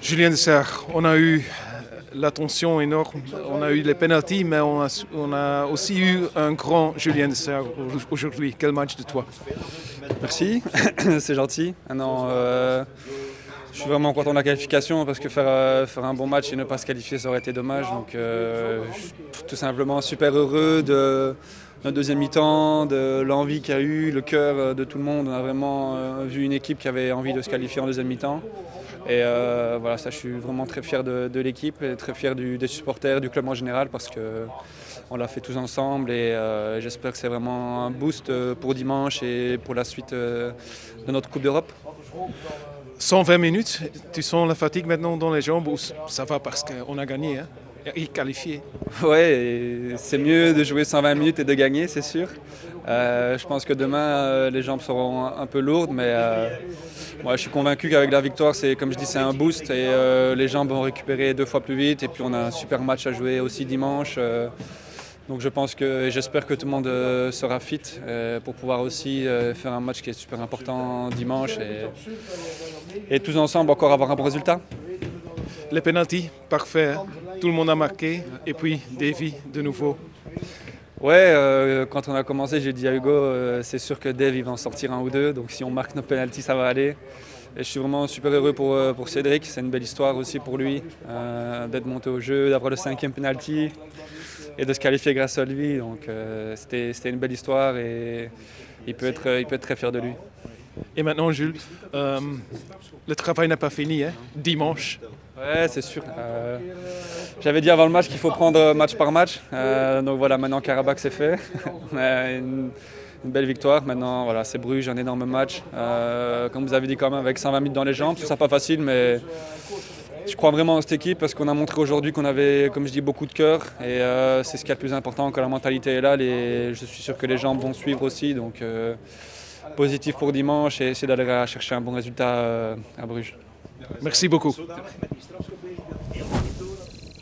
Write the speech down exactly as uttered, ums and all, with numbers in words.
Julien Dessert, on a eu l'attention énorme, on a eu les pénaltys, mais on a, on a aussi eu un grand Julien Dessert aujourd'hui. Quel match de toi? Merci, c'est gentil. Ah non, euh, je suis vraiment content de la qualification parce que faire, euh, faire un bon match et ne pas se qualifier, ça aurait été dommage. Donc, euh, je suis tout simplement super heureux de notre deuxième mi-temps, de l'envie qu'il y a eu, le cœur de tout le monde. On a vraiment euh, vu une équipe qui avait envie de se qualifier en deuxième mi-temps. Et euh, voilà, ça, je suis vraiment très fier de, de l'équipe et très fier du, des supporters, du club en général parce qu'on l'a fait tous ensemble et euh, j'espère que c'est vraiment un boost pour dimanche et pour la suite euh, de notre Coupe d'Europe. cent vingt minutes, tu sens la fatigue maintenant dans les jambes ou ça va parce qu'on a gagné hein, et qualifié? Ouais, c'est mieux de jouer cent vingt minutes et de gagner, c'est sûr. Euh, je pense que demain, euh, les jambes seront un peu lourdes, mais euh, moi, je suis convaincu qu'avec la victoire, c'est comme je dis, c'est un boost et euh, les jambes vont récupérer deux fois plus vite. Et puis on a un super match à jouer aussi dimanche. Euh, donc je pense que j'espère que tout le monde euh, sera fit euh, pour pouvoir aussi euh, faire un match qui est super important dimanche et, et tous ensemble encore avoir un bon résultat. Les pénaltys, parfait. Hein? Tout le monde a marqué et puis Davy de nouveau. Ouais, euh, quand on a commencé, j'ai dit à Hugo, euh, c'est sûr que Dave il va en sortir un ou deux, donc si on marque nos pénaltys, ça va aller. Et je suis vraiment super heureux pour, pour Cédric, c'est une belle histoire aussi pour lui, euh, d'être monté au jeu, d'avoir le cinquième pénalty et de se qualifier grâce à lui. Donc euh, c'était, c'était une belle histoire et il peut être, il peut être très fier de lui. Et maintenant, Jules, euh, le travail n'a pas fini, hein? Dimanche. Ouais, c'est sûr. Euh, j'avais dit avant le match qu'il faut prendre match par match. Euh, donc voilà, maintenant Karabakh c'est fait. une, une belle victoire. Maintenant, voilà, c'est Bruges, un énorme match. Euh, comme vous avez dit quand même, avec cent vingt minutes dans les jambes, ce sera pas facile, mais je crois vraiment en cette équipe parce qu'on a montré aujourd'hui qu'on avait, comme je dis, beaucoup de cœur. Et euh, c'est ce qui est le plus important, quand la mentalité est là. Les, je suis sûr que les jambes vont suivre aussi. Donc euh, positif pour dimanche et essayer d'aller chercher un bon résultat euh, à Bruges. Merci beaucoup.